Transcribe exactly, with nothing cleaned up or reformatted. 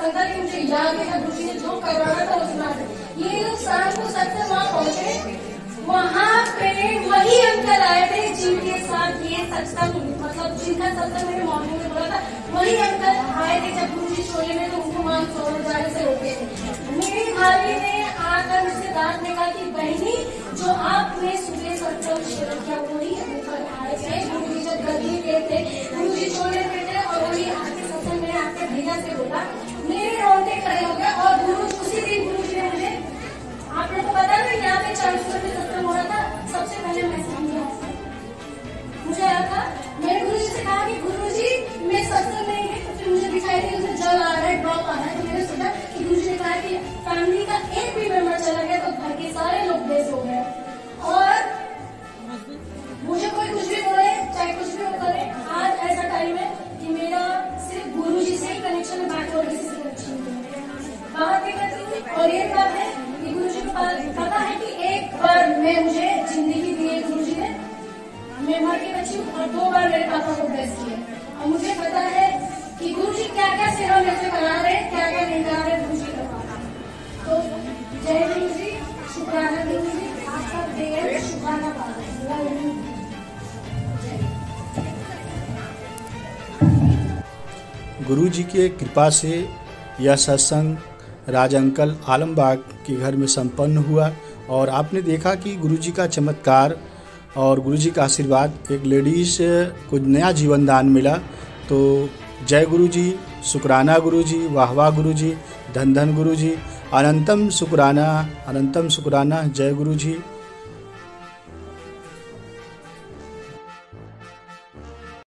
सत्संग था कि मुझे याद नहीं था गुरु जी ने जो करवाना था वो सुना था। ये लोग शाम को सत्संग वहां पहुंचे, वहां पे वही अंकल आए थे जिनके साथ ये सत्संग, मतलब जिनका सत्संग मैंने मॉर्निंग में बोला था, वही अंकल आए थे जब गुरु जी सोए में, तो उनको मान सो जाने से रोके थे। मेरी भाभी ने आकर मुझसे बात ने कहा कि बहनी जो आपने सुबह सत्संग शेयर किया वही अंकल आए थे, गुरु जी जब गद्दी पे थे, गुरु जी सोने पे थे और वही आके सत्संग में आके भैया से बोला, मेरे रोंगटे खड़े हो गए। और गुरु उसी दिन गुरु जी ने मुझे, आप लोग को पता ना यहाँ पे चालीस में सत्संग हो रहा था, सबसे पहले मैं समझा मुझे आया था, मैंने गुरु जी से कहा कि गुरु जी मैं सत्संग नहीं है, तो फिर मुझे दिखाई दी मुझे जल आ रहा है, ड्रॉप आ रहा है, तो मैंने सोचा कि गुरु जी ने कहा कि फैमिली का एक भी मेंबर चला गया तो घर के सारे लोग बेस हो गए। और मुझे कोई कुछ भी बोले, चाहे कुछ भी वो करे, आज ऐसा टाइम है कि मेरा सिर्फ गुरु जी से ही कनेक्शन है, बाकी और किसी से कनेक्शन नहीं है। बात ये करती हूँ और ये बात है कि गुरु जी को पता है कि एक बार मैं मुझे जिंदगी दी है गुरु जी ने, मैं मर के बची हूँ, और दो बार मेरे पापा को ब्लेस किया। और मुझे पता है कि गुरु जी क्या क्या सेवा मेरे से करा रहे, क्या क्या नहीं करा रहे, गुरु जी करवा रहे। तो जय गुरु जी, शुक्राना गुरु जी, आपका बेहद शुक्राना पा रहे। गुरु जी के कृपा से यह सत्संग राज अंकल आलमबाग के घर में संपन्न हुआ, और आपने देखा कि गुरु जी का चमत्कार और गुरु जी का आशीर्वाद, एक लेडीज को नया जीवन दान मिला। तो जय गुरु जी, शुक्राना गुरु जी, वाह वाह गुरु जी, धन धन गुरु जी, अनंतम शुक्राना, अनंतम शुक्राना, जय गुरु जी।